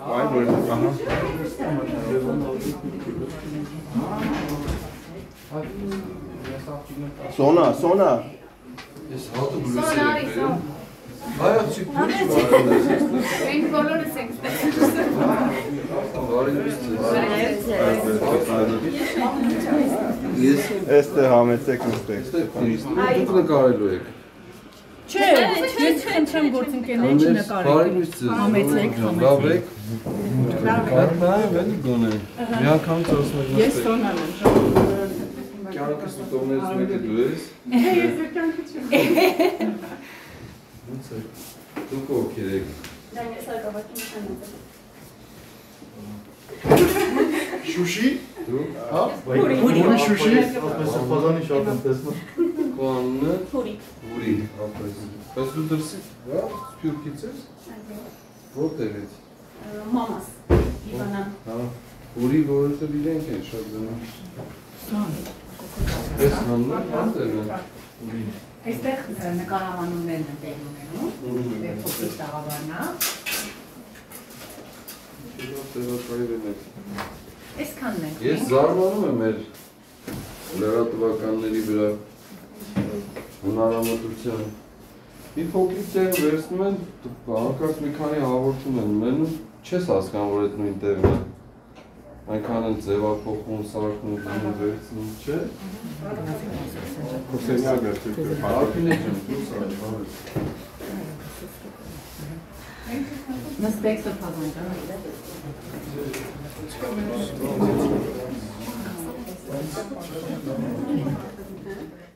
Սոնա։ Ես հատը բլուսեր եք բերում։ Հայացիկ փուչ Մենք բոլորս ենք ստեղծել։ Բարի լույս Ես էստեղ համեցեք նստեք։ Դուք նկարելու եք։ Չէ, ես խնդրեմ գործընկերներին չնկարեք։ Բարի լույս Համեցեք, լավ եք։ Կարնայեմ էլի գոնե։ Մի անգամ ծրոսնեք նստեք։ Ես Սոնան եմ։ Կյանքս տոներից մեկը դու ես։ Ես կյանքը չեմ։ Ոնց է։ Դուք ովքեր եք։ Դա ես ակավակի նշանած եմ։ Շուշի։ Դու։ Հա։ Ուրի շուշի։ Ապես ֆազանի շատ եմ տեսնում։ Կաննը։ Փուրի։ Ուրի, ապրես։ Բայց դու դրսից, հա, Սփյուռքից ես։ Որտեղից։ Մամաս։ Իվանան։ Հա։ Ուրի, որովհետև իրենք են շատ դնում։ Ես հաննը, անտեղ են։ Ուրի։ Այստեղ նկարահանումներն են տեղ ունենում, փոքրիկ տաղավարն է։ Տեղակայվել եք։ Այսքանն ենք։ Ես զարմանում եմ մեր լրատվականների վրա հնարամտության։ Մի փոքրիկ տեղ վերցնում են, հանկարծ մի քանի հաղորդում են ունենում, չես հասկանում, որ այդ նույն տեղն է։ Այնքան են ձևափոխում, սարքում, դնում վերցնում, չէ՞։ Արփին է ջան, դու սարք, Նստեք սոփազան ջան։